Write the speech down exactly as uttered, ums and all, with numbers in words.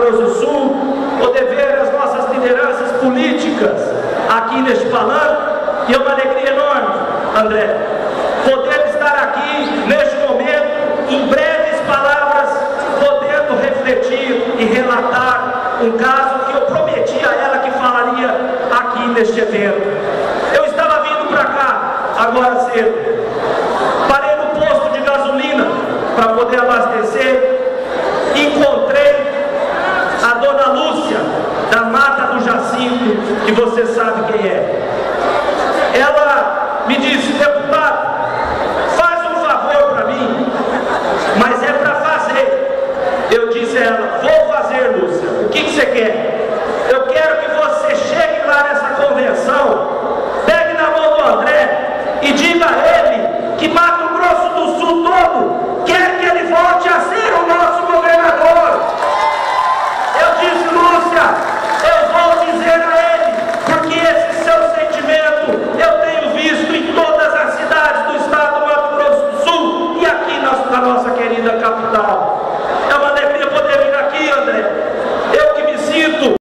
Grosso do Sul, poder ver as nossas lideranças políticas aqui neste palanque, e é uma alegria enorme, André, poder estar aqui neste momento, em breves palavras, podendo refletir e relatar um caso que eu prometi a ela que falaria aqui neste evento. Eu estava vindo para cá agora cedo, parei no posto de gasolina para poder abastecer, encontrei a dona Lúcia da Mata do Jacinto, que você sabe quem é. Ela me disse: deputado,